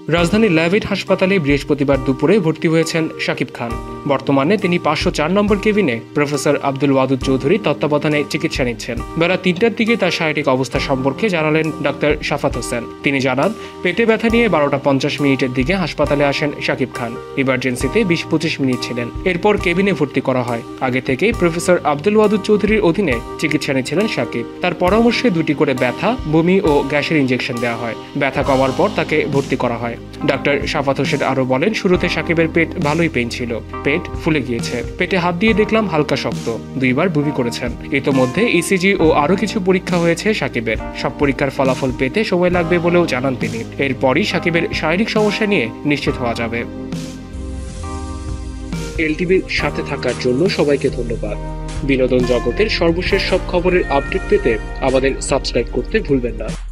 রাজধানীর ল্যাবএড হাসপাতালে বৃহস্পতিবার দুপুরে ভর্তি হয়েছেন শাকিব খান। বর্তমানে তিনি 504 নম্বর কেবিনে প্রফেসর আব্দুল ওয়াদুদ চৌধুরীর তত্ত্বাবধানে চিকিৎসা নিচ্ছেন। বেলা 3টার দিকে তার শারীরিক অবস্থা সম্পর্কে জানালেন ডাক্তার শাফাত হোসেন। তিনি জানান, পেটে ব্যথা নিয়ে 12টা 50 মিনিটের দিকে হাসপাতালে আসেন শাকিব খান। ইমার্জেন্সিতে 20-25 মিনিট ছিলেন। এরপর কেবিনে ভর্তি করা হয়। আগে থেকেই প্রফেসর আব্দুল ওয়াদুদ চৌধুরীর অধীনে চিকিৎসা নিচ্ছিলেন শাকিব। তার পরামর্শে 2টি করে ব্যথা, বমি ও গ্যাসের ইঞ্জেকশন দেওয়া হয়। ব্যথা কমার পর তাকে ভর্তি করা হয়। ডাক্তার শাফাত হোসেন আরো বলেন, শুরুতে শাকিবের পেট ভালোই পেইন ছিল, পেট ফুলে গিয়েছে। পেটে হাত দিয়ে দেখলাম হালকা শক্ত, 2বার বমি করেছেন। ইতোমধ্যে ইসিজি ও আরো কিছু পরীক্ষা হয়েছে শাকিবের। সব পরীক্ষার ফলাফল পেতে সময় লাগবে বলেও জানান তিনি। এরপরই শাকিবের শারীরিক সমস্যা নিয়ে নিশ্চিত হওয়া যাবে। এলটিভির সাথে থাকার জন্য সবাইকে ধন্যবাদ। বিনোদন জগতের সর্বশেষ সব খবরের আপডেট পেতে আমাদের সাবস্ক্রাইব করতে ভুলবেন না।